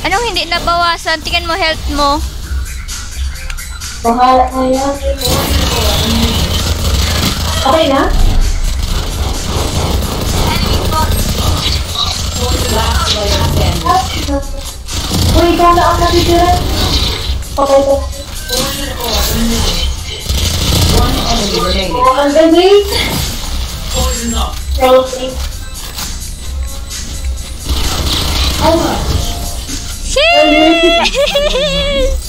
Anong hindi nabawasan? Tingnan mo health mo. Bahala na yan. Okay na? Uy, ikaw na ang natitira. Okay na. Ang ganda. Sheesh!